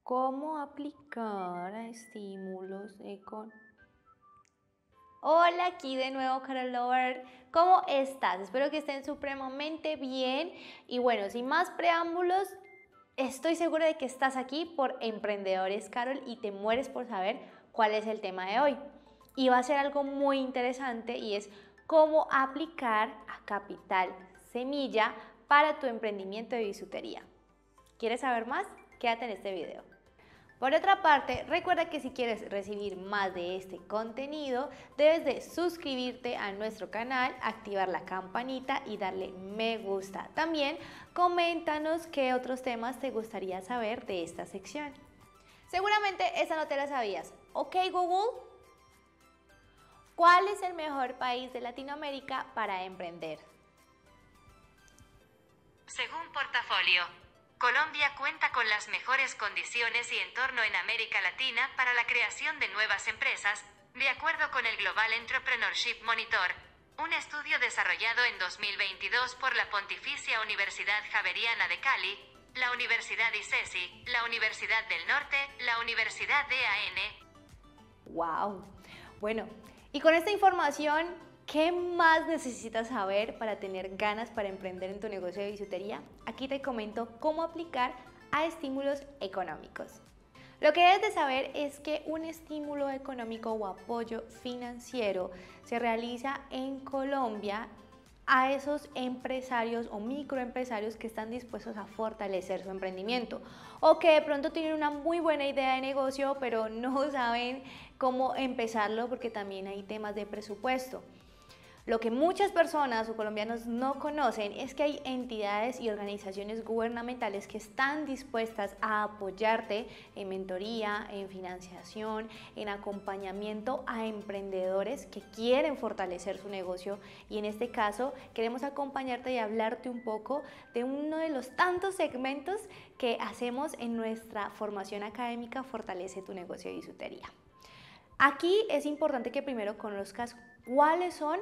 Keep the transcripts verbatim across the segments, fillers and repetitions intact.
¿Cómo aplicar a estímulos econ... Hola, aquí de nuevo Carol Lover. ¿Cómo estás? Espero que estén supremamente bien. Y bueno, sin más preámbulos, estoy segura de que estás aquí por Emprendedores Carol y te mueres por saber cuál es el tema de hoy. Y va a ser algo muy interesante y es cómo aplicar a capital semilla para tu emprendimiento de bisutería. ¿Quieres saber más? Quédate en este video. Por otra parte, recuerda que si quieres recibir más de este contenido, debes de suscribirte a nuestro canal, activar la campanita y darle me gusta. También coméntanos qué otros temas te gustaría saber de esta sección. Seguramente esa no te la sabías. ¿Ok, Google? ¿Cuál es el mejor país de Latinoamérica para emprender? Según Portafolio, Colombia cuenta con las mejores condiciones y entorno en América Latina para la creación de nuevas empresas, de acuerdo con el Global Entrepreneurship Monitor, un estudio desarrollado en dos mil veintidós por la Pontificia Universidad Javeriana de Cali, la Universidad ICESI, la Universidad del Norte, la Universidad D A N. ¡Wow! Bueno, y con esta información, ¿qué más necesitas saber para tener ganas para emprender en tu negocio de bisutería? Aquí te comento cómo aplicar a estímulos económicos. Lo que debes de saber es que un estímulo económico o apoyo financiero se realiza en Colombia a esos empresarios o microempresarios que están dispuestos a fortalecer su emprendimiento o que de pronto tienen una muy buena idea de negocio pero no saben cómo empezarlo porque también hay temas de presupuesto. Lo que muchas personas o colombianos no conocen es que hay entidades y organizaciones gubernamentales que están dispuestas a apoyarte en mentoría, en financiación, en acompañamiento a emprendedores que quieren fortalecer su negocio, y en este caso queremos acompañarte y hablarte un poco de uno de los tantos segmentos que hacemos en nuestra formación académica Fortalece tu negocio de bisutería. Aquí es importante que primero conozcas cuáles son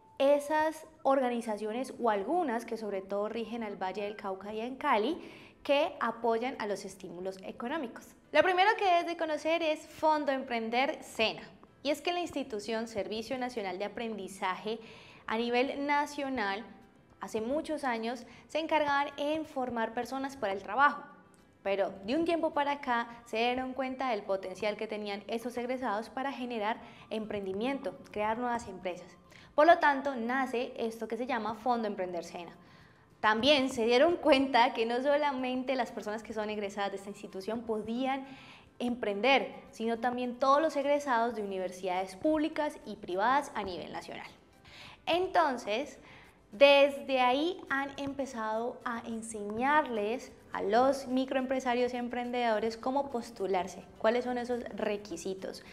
esas organizaciones o algunas que sobre todo rigen al Valle del Cauca y en Cali que apoyan a los estímulos económicos. Lo primero que debes de conocer es Fondo Emprender SENA, y es que la institución Servicio Nacional de Aprendizaje a nivel nacional hace muchos años se encargaban en formar personas para el trabajo. Pero de un tiempo para acá se dieron cuenta del potencial que tenían esos egresados para generar emprendimiento, crear nuevas empresas. Por lo tanto, nace esto que se llama Fondo Emprender SENA. También se dieron cuenta que no solamente las personas que son egresadas de esta institución podían emprender, sino también todos los egresados de universidades públicas y privadas a nivel nacional. Entonces, desde ahí han empezado a enseñarles a los microempresarios y emprendedores cómo postularse, cuáles son esos requisitos.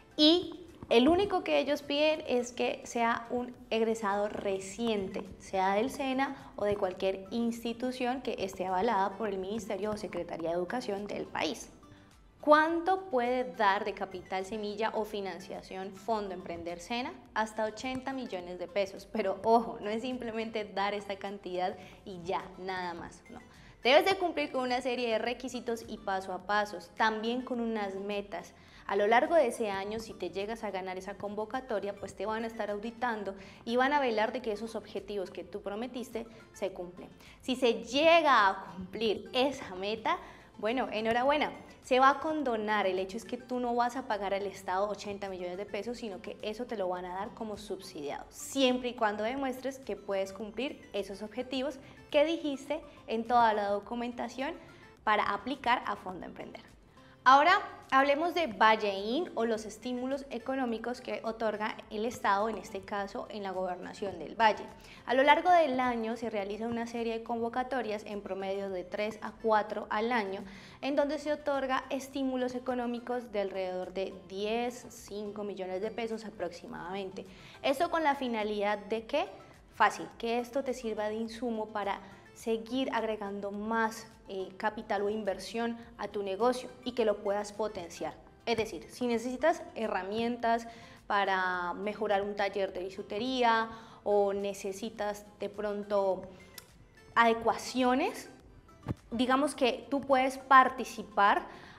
Y el único que ellos piden es que sea un egresado reciente, sea del SENA o de cualquier institución que esté avalada por el Ministerio o Secretaría de Educación del país. ¿Cuánto puede dar de capital semilla o financiación Fondo Emprender SENA? Hasta ochenta millones de pesos, pero ojo, no es simplemente dar esta cantidad y ya, nada más, no. Debes de cumplir con una serie de requisitos y paso a pasos, también con unas metas. A lo largo de ese año, si te llegas a ganar esa convocatoria, pues te van a estar auditando y van a velar de que esos objetivos que tú prometiste se cumplen. Si se llega a cumplir esa meta, bueno, enhorabuena, se va a condonar. El hecho es que tú no vas a pagar al Estado ochenta millones de pesos, sino que eso te lo van a dar como subsidiado, siempre y cuando demuestres que puedes cumplir esos objetivos que dijiste en toda la documentación para aplicar a Fondo Emprender. Ahora hablemos de Valleín o los estímulos económicos que otorga el Estado, en este caso en la Gobernación del Valle. A lo largo del año se realiza una serie de convocatorias, en promedio de tres a cuatro al año, en donde se otorga estímulos económicos de alrededor de diez, cinco millones de pesos aproximadamente. Esto con la finalidad de que, fácil, que esto te sirva de insumo para seguir agregando más eh, capital o inversión a tu negocio y que lo puedas potenciar. Es decir, si necesitas herramientas para mejorar un taller de bisutería o necesitas de pronto adecuaciones, digamos que tú puedes participar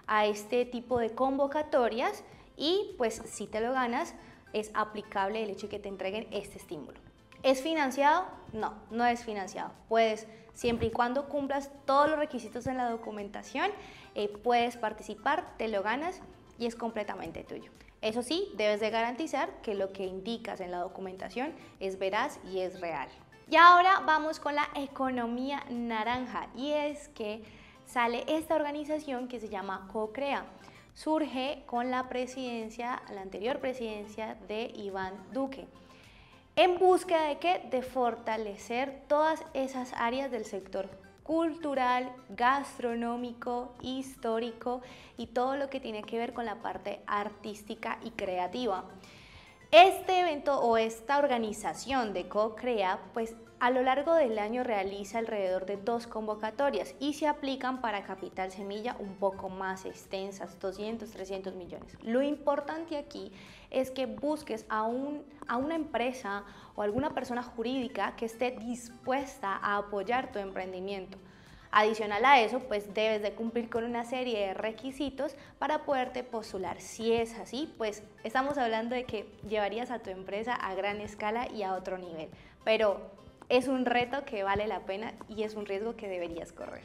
a este tipo de convocatorias y pues si te lo ganas es aplicable el hecho de que te entreguen este estímulo. ¿Es financiado? No, no es financiado. Puedes, siempre y cuando cumplas todos los requisitos en la documentación, eh, puedes participar, te lo ganas y es completamente tuyo. Eso sí, debes de garantizar que lo que indicas en la documentación es veraz y es real. Y ahora vamos con la economía naranja, y es que sale esta organización que se llama CoCrea. Surge con la presidencia, la anterior presidencia de Iván Duque. ¿En búsqueda de qué? De fortalecer todas esas áreas del sector cultural, gastronómico, histórico y todo lo que tiene que ver con la parte artística y creativa. Este evento o esta organización de CoCrea, pues a lo largo del año realiza alrededor de dos convocatorias y se aplican para capital semilla un poco más extensas, doscientos, trescientos millones. Lo importante aquí es que busques a, un, a una empresa o alguna persona jurídica que esté dispuesta a apoyar tu emprendimiento. Adicional a eso, pues debes de cumplir con una serie de requisitos para poderte postular. Si es así, pues estamos hablando de que llevarías a tu empresa a gran escala y a otro nivel. Pero es un reto que vale la pena y es un riesgo que deberías correr.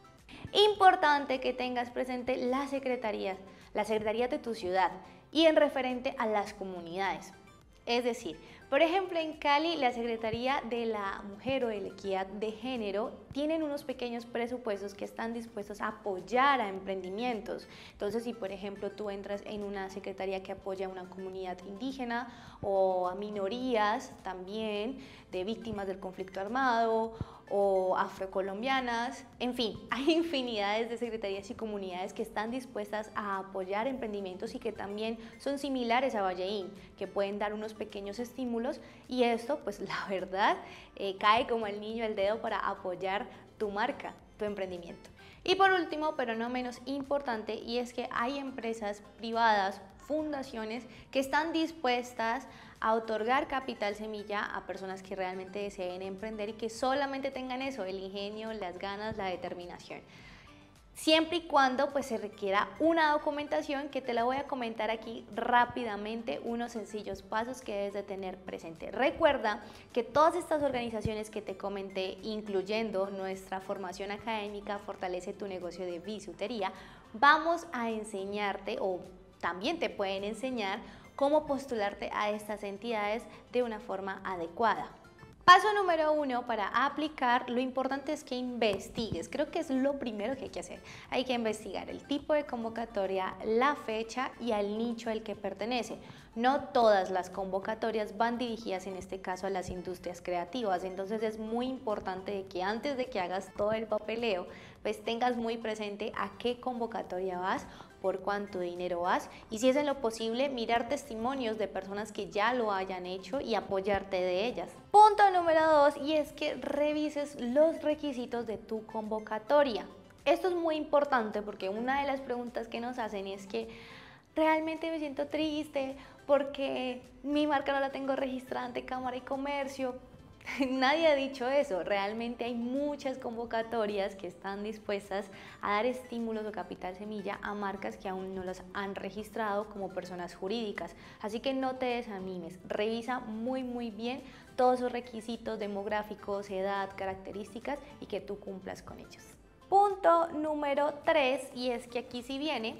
Importante que tengas presente las secretarías, las secretarías de tu ciudad y en referente a las comunidades. Es decir, por ejemplo, en Cali, la Secretaría de la Mujer o de la Equidad de Género tienen unos pequeños presupuestos que están dispuestos a apoyar a emprendimientos. Entonces, si por ejemplo tú entras en una secretaría que apoya a una comunidad indígena o a minorías también de víctimas del conflicto armado o afrocolombianas, en fin, hay infinidades de secretarías y comunidades que están dispuestas a apoyar emprendimientos y que también son similares a Valleín, que pueden dar unos pequeños estímulos y esto, pues la verdad, eh, cae como el niño al dedo para apoyar tu marca, tu emprendimiento. Y por último, pero no menos importante, y es que hay empresas privadas, fundaciones que están dispuestas a otorgar capital semilla a personas que realmente deseen emprender y que solamente tengan eso, el ingenio, las ganas, la determinación. Siempre y cuando pues se requiera una documentación que te la voy a comentar aquí rápidamente, unos sencillos pasos que debes de tener presente. Recuerda que todas estas organizaciones que te comenté, incluyendo nuestra formación académica Fortalece tu negocio de bisutería, vamos a enseñarte o también te pueden enseñar cómo postularte a estas entidades de una forma adecuada. Paso número uno para aplicar, lo importante es que investigues, creo que es lo primero que hay que hacer. Hay que investigar el tipo de convocatoria, la fecha y al nicho al que pertenece. No todas las convocatorias van dirigidas en este caso a las industrias creativas, entonces es muy importante que antes de que hagas todo el papeleo, pues tengas muy presente a qué convocatoria vas, por cuánto dinero vas y si es en lo posible mirar testimonios de personas que ya lo hayan hecho y apoyarte de ellas. Punto número dos, y es que revises los requisitos de tu convocatoria. Esto es muy importante porque una de las preguntas que nos hacen es que realmente me siento triste porque mi marca no la tengo registrada ante Cámara y Comercio. Nadie ha dicho eso, realmente hay muchas convocatorias que están dispuestas a dar estímulos o capital semilla a marcas que aún no las han registrado como personas jurídicas, así que no te desanimes, revisa muy muy bien todos esos requisitos demográficos, edad, características y que tú cumplas con ellos. Punto número tres, y es que aquí sí viene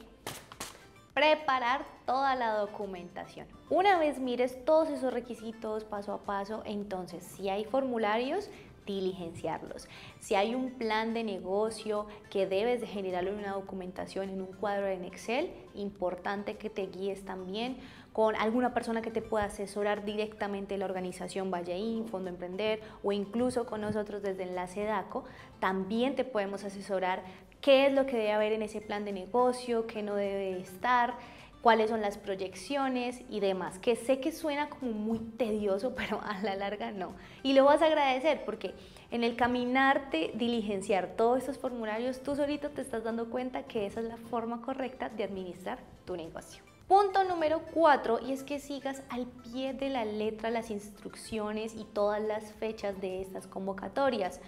preparar toda la documentación. Una vez mires todos esos requisitos paso a paso, entonces si hay formularios, diligenciarlos. Si hay un plan de negocio que debes de generar en una documentación, en un cuadro en Excel, importante que te guíes también con alguna persona que te pueda asesorar directamente la organización Valleín, Fondo Emprender o incluso con nosotros desde Enlace DACO, también te podemos asesorar qué es lo que debe haber en ese plan de negocio, qué no debe estar, cuáles son las proyecciones y demás, que sé que suena como muy tedioso, pero a la larga no. Y lo vas a agradecer porque en el caminarte, diligenciar todos estos formularios, tú solito te estás dando cuenta que esa es la forma correcta de administrar tu negocio. Punto número cuatro, y es que sigas al pie de la letra las instrucciones y todas las fechas de estas convocatorias.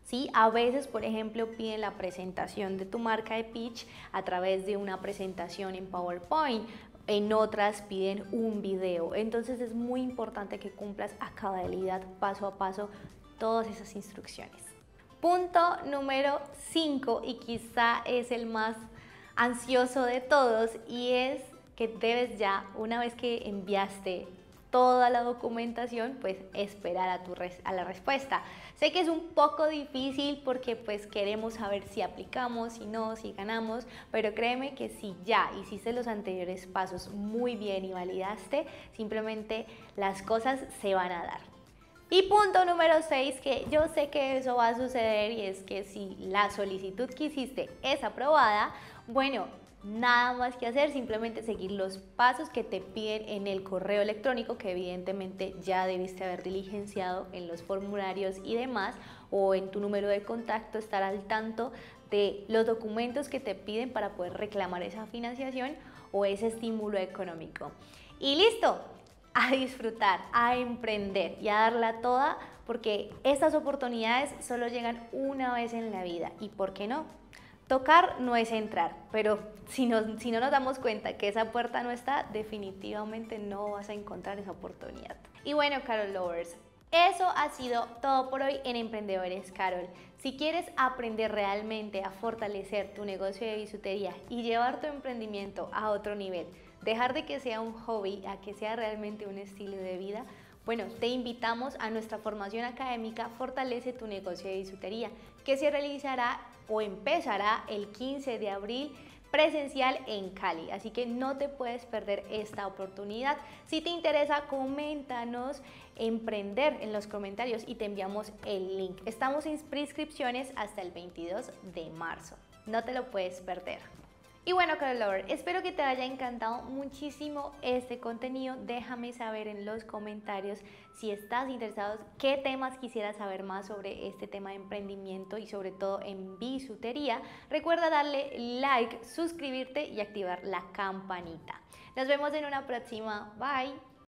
¿Sí? A veces, por ejemplo, piden la presentación de tu marca de pitch a través de una presentación en PowerPoint, en otras piden un video. Entonces es muy importante que cumplas a cabalidad, paso a paso, todas esas instrucciones. Punto número cinco, y quizá es el más ansioso de todos, y es que debes ya, una vez que enviaste toda la documentación, pues esperar a, tu res a la respuesta. Sé que es un poco difícil porque pues queremos saber si aplicamos, si no, si ganamos, pero créeme que si ya hiciste los anteriores pasos muy bien y validaste, simplemente las cosas se van a dar. Y punto número seis, que yo sé que eso va a suceder, y es que si la solicitud que hiciste es aprobada, bueno, nada más que hacer, simplemente seguir los pasos que te piden en el correo electrónico, que evidentemente ya debiste haber diligenciado en los formularios y demás, o en tu número de contacto, estar al tanto de los documentos que te piden para poder reclamar esa financiación o ese estímulo económico. Y listo, a disfrutar, a emprender y a darla toda, porque estas oportunidades solo llegan una vez en la vida. ¿Y por qué no? Tocar no es entrar, pero si no, si no nos damos cuenta que esa puerta no está, definitivamente no vas a encontrar esa oportunidad. Y bueno, Carol Lovers, eso ha sido todo por hoy en Emprendedores Carol. Si quieres aprender realmente a fortalecer tu negocio de bisutería y llevar tu emprendimiento a otro nivel, dejar de que sea un hobby a que sea realmente un estilo de vida, bueno, te invitamos a nuestra formación académica Fortalece tu negocio de bisutería, que se realizará o empezará el quince de abril presencial en Cali, así que no te puedes perder esta oportunidad. Si te interesa, coméntanos emprender en los comentarios y te enviamos el link. Estamos en prescripciones hasta el veintidós de marzo, no te lo puedes perder. Y bueno, Carol Lover, espero que te haya encantado muchísimo este contenido. Déjame saber en los comentarios si estás interesado, qué temas quisieras saber más sobre este tema de emprendimiento y sobre todo en bisutería. Recuerda darle like, suscribirte y activar la campanita. Nos vemos en una próxima. Bye.